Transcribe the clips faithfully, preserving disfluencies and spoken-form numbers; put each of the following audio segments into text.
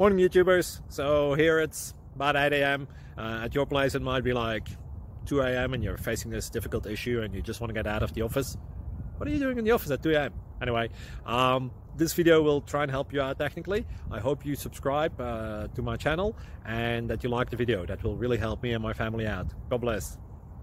Morning YouTubers. So here it's about eight A M Uh, at your place it might be like two A M and you're facing this difficult issue and you just want to get out of the office. What are you doing in the office at two A M? Anyway, um, this video will try and help you out technically. I hope you subscribe uh, to my channel and that you like the video. That will really help me and my family out. God bless.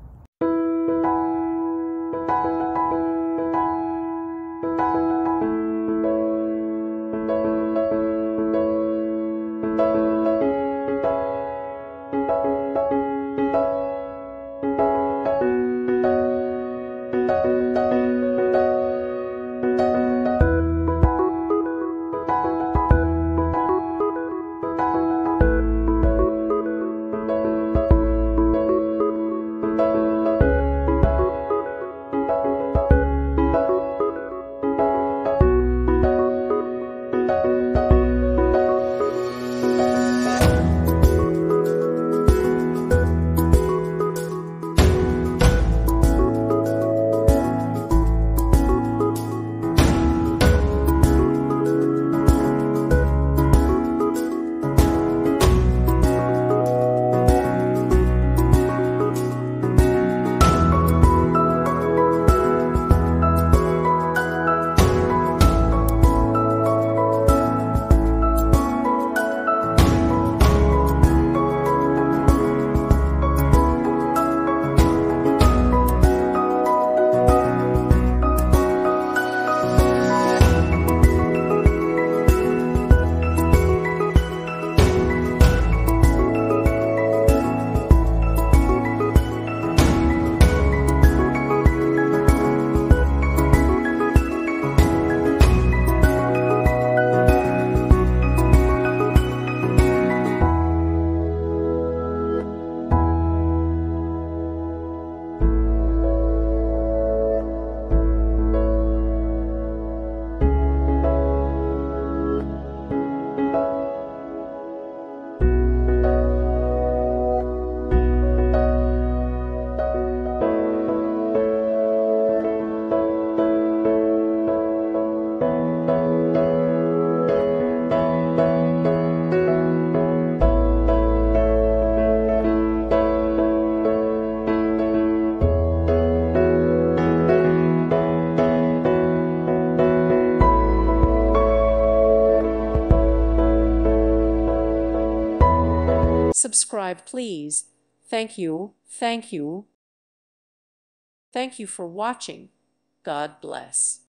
Subscribe, please. Thank you. Thank you. Thank you for watching. God bless.